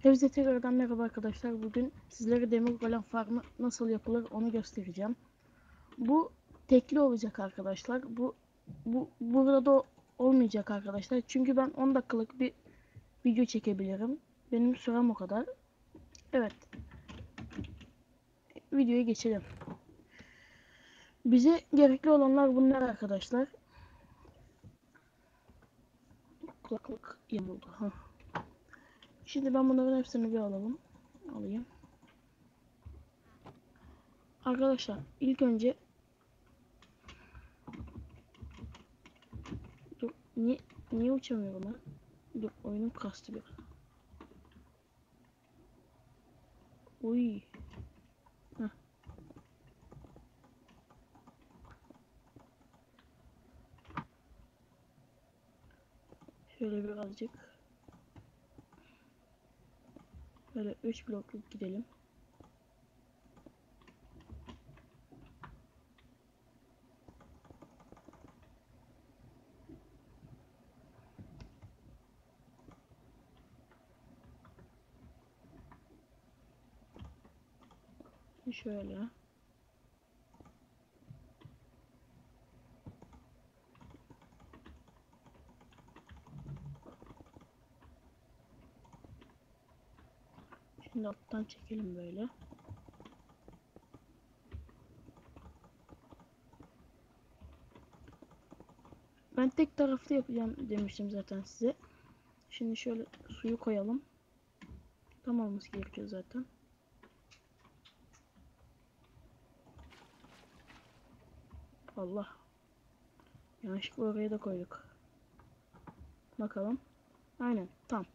Hepinize tekrardan merhaba arkadaşlar. Bugün sizlere demir golem farmı nasıl yapılır onu göstereceğim. Bu tekli olacak arkadaşlar. Burada olmayacak arkadaşlar. Çünkü ben 10 dakikalık bir video çekebilirim. Benim sürem o kadar. Evet. Videoya geçelim. Bize gerekli olanlar bunlar arkadaşlar. Kulaklık yamuldu. Şimdi ben bunların hepsini bir alayım. Arkadaşlar ilk önce dur, niye uçamıyorum ben? Dur, oyunum kastı bir. Uy. Heh. Şöyle birazcık. Böyle 3 blokluk gidelim. Şöyle. Şimdi alttan çekelim böyle. Ben tek taraflı yapacağım demiştim zaten size. Şimdi şöyle suyu koyalım. Tam olması gerekiyor zaten. Allah. Yanlışlıkla oraya da koyduk. Bakalım. Aynen. Tam.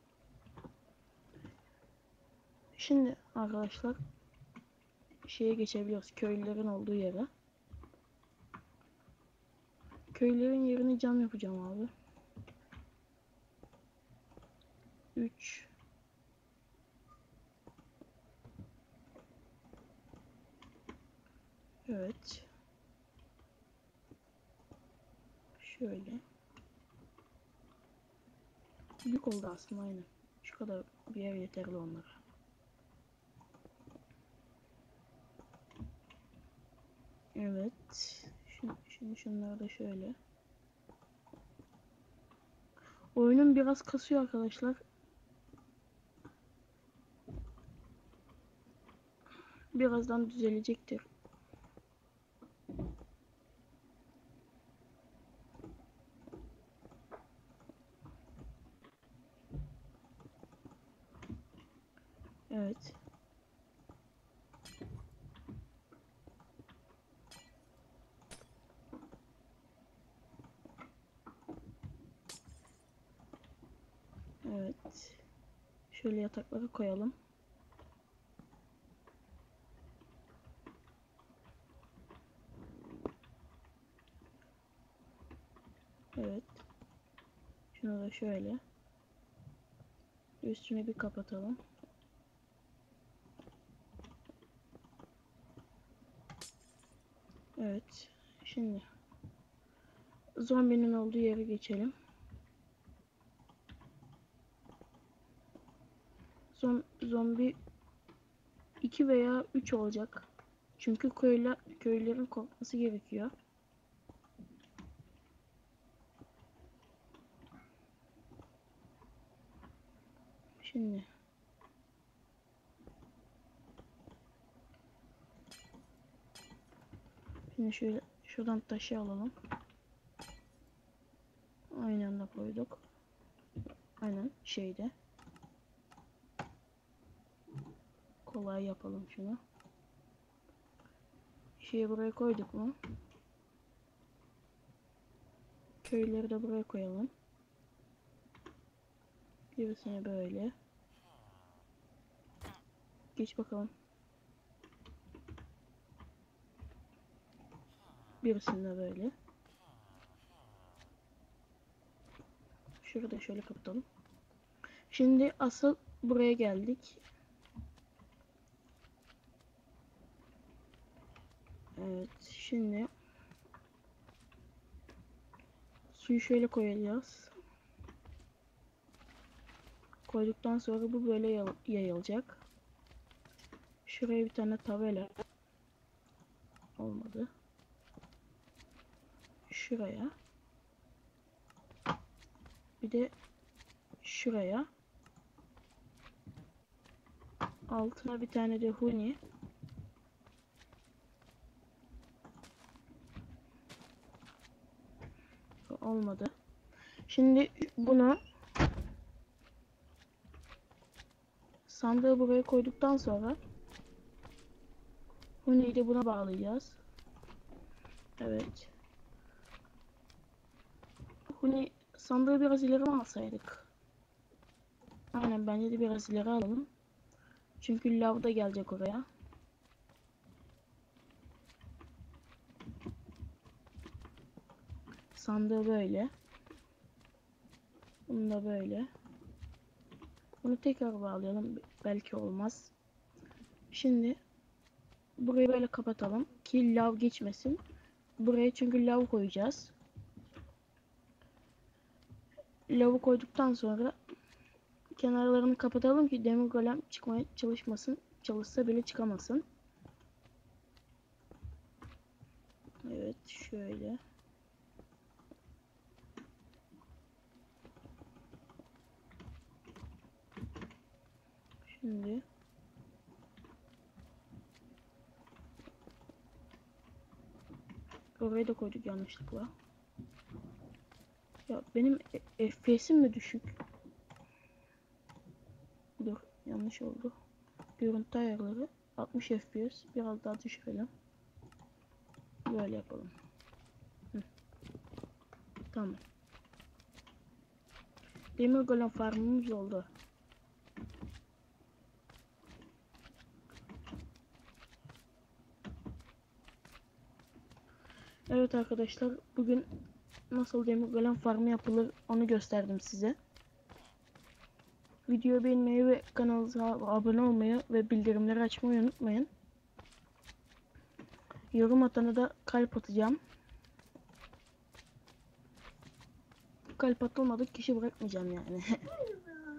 Şimdi arkadaşlar şeye geçebiliyoruz. Köylülerin olduğu yere. Köylülerin yerini cam yapacağım abi. 3 Evet. Şöyle. Büyük oldu aslında aynen. Şu kadar bir yer yeterli onlara. Evet. Şimdi şunları da şöyle. Oyunum biraz kasıyor arkadaşlar. Birazdan düzelecektir. Evet. Evet. Şöyle yatakları koyalım. Evet. Şunu da şöyle. Üstünü bir kapatalım. Evet. Şimdi zombinin olduğu yere geçelim. Zombi 2 veya 3 olacak. Çünkü köylülerin korkması gerekiyor. Şimdi şöyle şuradan taşı alalım. Aynı anda koyduk. Aynen şeyde. Kolay yapalım şunu. Şeyi buraya koyduk mu? Köyleri de buraya koyalım. Birisini böyle. Geç bakalım. Birisini de böyle. Şurada şöyle kapatalım. Şimdi asıl buraya geldik. Evet, şimdi suyu şöyle koyacağız. koyduktan sonra bu böyle yayılacak. Şuraya bir tane tabela. Olmadı. Şuraya. Bir de şuraya. Altına bir tane de huni. Olmadı. Şimdi bunu sandığı buraya koyduktan sonra huni'yi de buna bağlayacağız. Evet. Huni sandığı biraz ileri mi alsaydık? Aynen, bence de biraz ileri alalım. Çünkü lav da gelecek oraya. Sandığı böyle. Bunu da böyle. Bunu tekrar bağlayalım. Belki olmaz. Şimdi burayı böyle kapatalım ki lav geçmesin. Buraya çünkü lav koyacağız. Lavı koyduktan sonra kenarlarını kapatalım ki demir golem çıkmaya çalışmasın. Çalışsa bile çıkamasın. Evet, şöyle. Şimdi oraya da koyduk yanlışlıkla. Ya benim FPS'im mi düşük? Dur, yanlış oldu. Görüntü ayarları 60 FPS. Biraz daha düşürelim. Böyle yapalım. Hı. Tamam. Demir golem farmımız oldu. Evet arkadaşlar, bugün nasıl demir golem farmı yapılır onu gösterdim size. Videoyu beğenmeyi ve kanalımıza abone olmayı ve bildirimleri açmayı unutmayın. Yorum atana da kalp atacağım. Kalp atılmadık kişi bırakmayacağım yani.